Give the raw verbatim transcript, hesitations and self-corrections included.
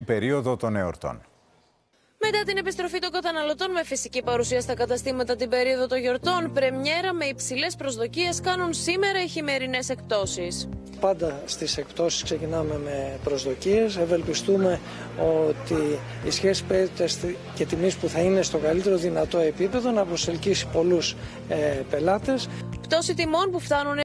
περίοδο των εορτών. Μετά την επιστροφή των καταναλωτών με φυσική παρουσία στα καταστήματα την περίοδο των γιορτών, πρεμιέρα με υψηλές προσδοκίες κάνουν σήμερα οι χειμερινές εκπτώσεις. Πάντα στις εκπτώσεις ξεκινάμε με προσδοκίες. Ευελπιστούμε ότι η σχέση ποιότητας και τιμής που θα είναι στο καλύτερο δυνατό επίπεδο να προσελκύσει πολλούς ε, πελάτες. Πτώση τιμών που φτάνουν